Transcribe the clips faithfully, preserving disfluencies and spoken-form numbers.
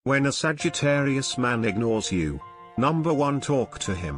When a Sagittarius man ignores you, number one, talk to him.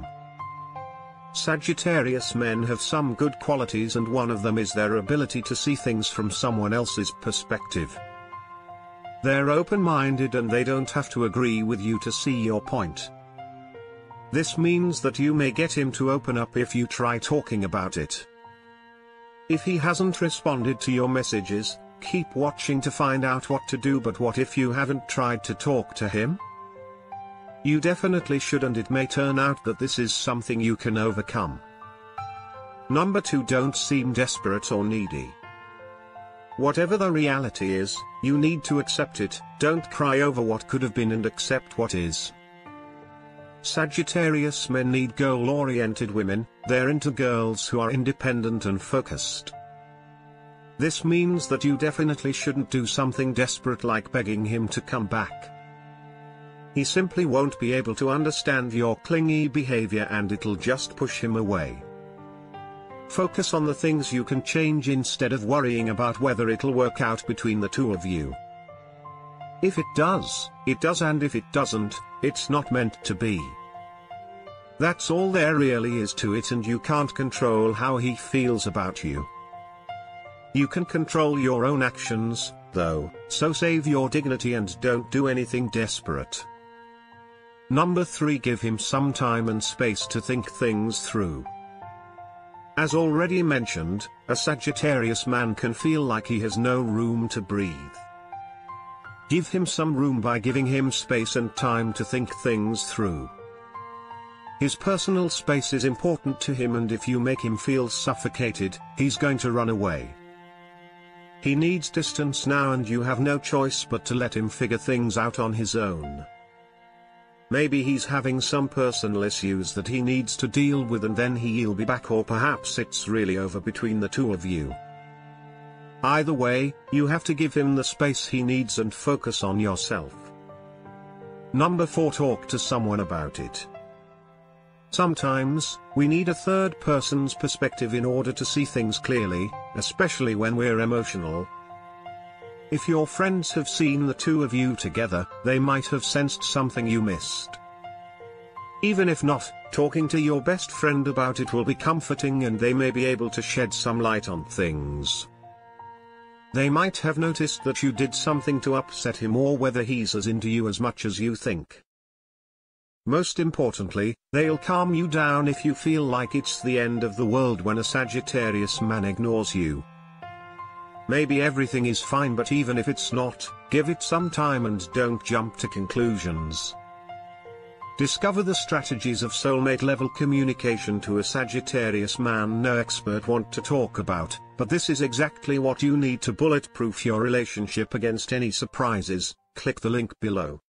Sagittarius men have some good qualities, and one of them is their ability to see things from someone else's perspective. They're open-minded and they don't have to agree with you to see your point. This means that you may get him to open up if you try talking about it. If he hasn't responded to your messages, keep watching to find out what to do. But what if you haven't tried to talk to him? You definitely should, and it may turn out that this is something you can overcome. Number two, don't seem desperate or needy. Whatever the reality is, you need to accept it. Don't cry over what could have been and accept what is. Sagittarius men need goal-oriented women. They're into girls who are independent and focused. This means that you definitely shouldn't do something desperate like begging him to come back. He simply won't be able to understand your clingy behavior and it'll just push him away. Focus on the things you can change instead of worrying about whether it'll work out between the two of you. If it does, it does, and if it doesn't, it's not meant to be. That's all there really is to it, and you can't control how he feels about you. You can control your own actions, though, so save your dignity and don't do anything desperate. Number three, give him some time and space to think things through. As already mentioned, a Sagittarius man can feel like he has no room to breathe. Give him some room by giving him space and time to think things through. His personal space is important to him, and if you make him feel suffocated, he's going to run away. He needs distance now, and you have no choice but to let him figure things out on his own. Maybe he's having some personal issues that he needs to deal with, and then he'll be back, or perhaps it's really over between the two of you. Either way, you have to give him the space he needs and focus on yourself. Number four, talk to someone about it. Sometimes, we need a third person's perspective in order to see things clearly, especially when we're emotional. If your friends have seen the two of you together, they might have sensed something you missed. Even if not, talking to your best friend about it will be comforting, and they may be able to shed some light on things. They might have noticed that you did something to upset him, or whether he's as into you as much as you think. Most importantly, they'll calm you down if you feel like it's the end of the world when a Sagittarius man ignores you. Maybe everything is fine, but even if it's not, give it some time and don't jump to conclusions. Discover the strategies of soulmate-level communication to a Sagittarius man no expert want to talk about, but this is exactly what you need to bulletproof your relationship against any surprises. Click the link below.